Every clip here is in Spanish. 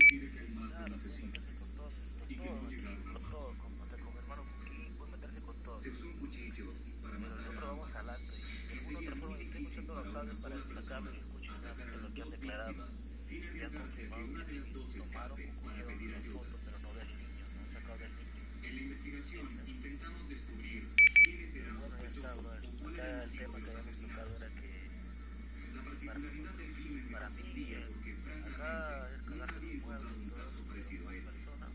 sugiere que hay más de un Claro, puede asesino meterse con todos, y que no llegaron a con más. todo, hasta con hermano Coquín, puede meterse con todo. Se usó un cuchillo para Pero matar nosotros a vamos ambas al acto y de y alguna sería otra muy forma, yo estoy difícil escuchando para los una audios para sola destacarlo persona y escuchen atacar a realmente lo las que han dos declarado. víctimas sin Y han arriesgarse a que confirmado una que de las sí, dos tomaron, escape para cogieron pedir las ayuda. fotos, pero no del niño, no han sacado del niño. En la investigación ¿Entiendes? intentamos descubrir quiénes Y eran los bueno, ya está, sospechosos brother. o cuál era el Acá el motivo tema de que los habíamos tocado era asesinatos. que La para, particularidad del crimen me para mí, confundía porque francamente acá es nunca cagarse en había los muertos encontrado y un todo caso eso, pero parecido a como este. persona,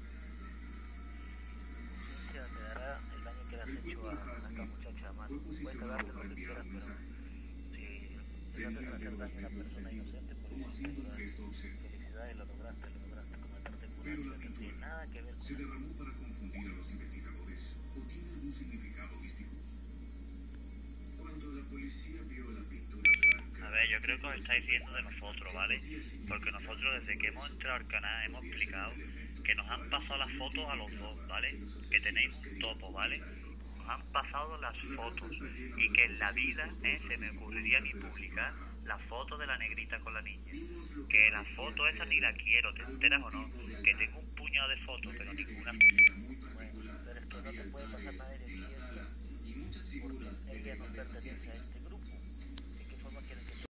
tu conciencia te dará el daño que le has El hecho cuerpo de a esta Hasni muchacha, fue mano. Puedes posicionado cagarte para lo que enviar quieras, un pero mensaje. si le haces Tenía el hacer dedo daño a una medio persona extendido, inocente, pues como haciendo un brother, gesto obsceno. felicidades, lo lograste cometerte con una Pero la chica que no tiene pintura nada que ver con se eso. derramó para confundir a los investigadores o tiene algún significado místico. Cuando la policía vio la pintura blanca, A ver, yo creo que os estáis corresponde riendo de nosotros, que ¿vale? podía significar Porque nosotros desde que hemos entrado al canal hemos podía ser un explicado elemento que nos han para pasado las fotos a los dos, ¿vale? Que tenéis un topo, ¿vale? Nos han pasado las fotos y que en la vida se me ocurriría ni publicar la foto de la negrita con la niña. Que la foto esa ni la quiero, ¿te enteras o no? Que tengo un puñado de fotos, pero ninguna